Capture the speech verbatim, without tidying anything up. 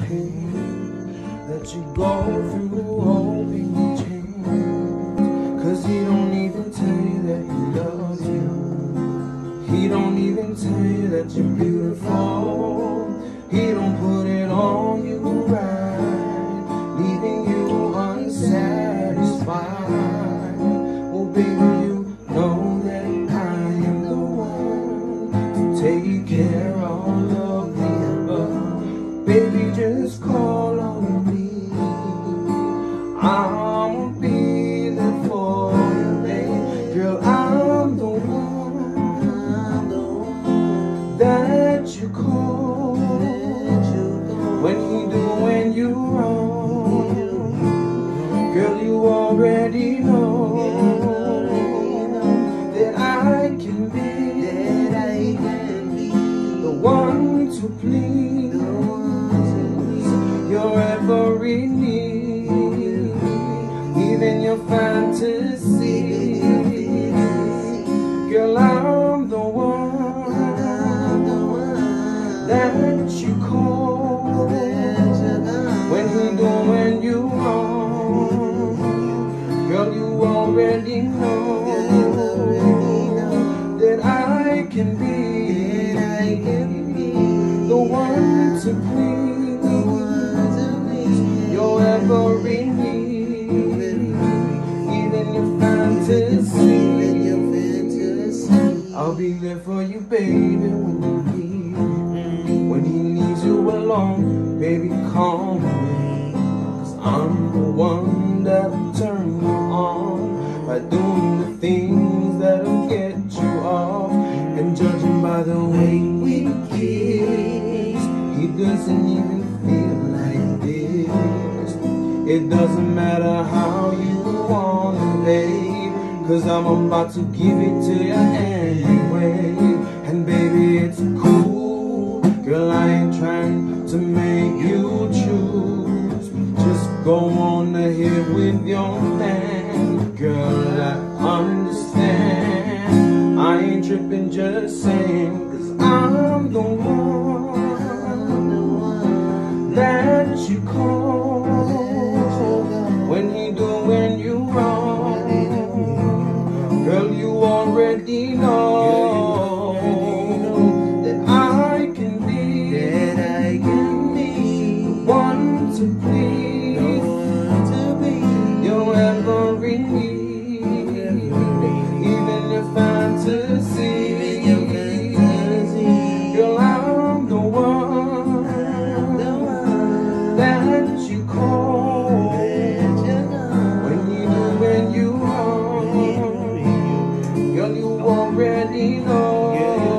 pain that you go through hoping you change. Cause he don't even tell you that he loves you. He don't even tell you that you're beautiful. He don't put it on you right, leaving you unsatisfied. Oh baby, you know that I am the one to take care of all of the above. Baby, just call on me. I'll be there for you, babe. Girl, I'm the one, the one that you call when he doing you wrong. Girl, you already know that I can be the one to please your every need, even your fantasy. Girl, I'm the one that you call when he doing you wrong. Girl, you already know that I can be the one to please your every need, even your fantasy. I'll be there for you, baby, when you need, when he needs you alone. Baby, call me, cause I'm the one that'll turn you on by doing the things that'll get you off. And judging by the way we kiss, he doesn't even feel like this. It doesn't matter how you want it, babe, cause I'm about to give it to you anyway. And baby, it's cool, girl, I ain't trying to make you choose. Just go on ahead with your plan. Girl, I understand, I ain't tripping, just saying, cause I'm the one that you call when he doing you wrong. Girl, you already know that I can be the one to please your every need, even your fantasy. Girl, I'm the one that you call when you do when you wrong. Girl, you already know